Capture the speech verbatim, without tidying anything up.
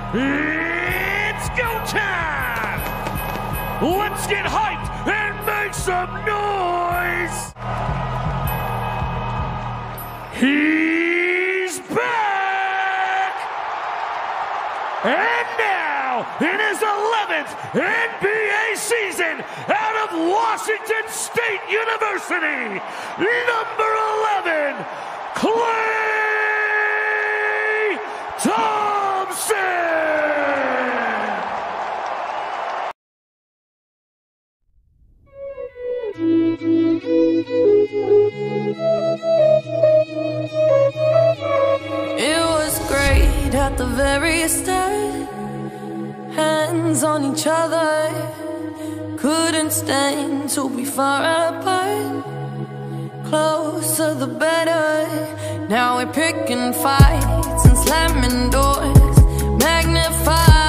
It's go time! Let's get hyped and make some noise! He's back! And now, in his eleventh N B A season, out of Washington State University, number eleven, Klay Thompson! It was great at the very start. Hands on each other, couldn't stand to be far apart. Closer the better. Now we're picking fights and slamming doors. Magnify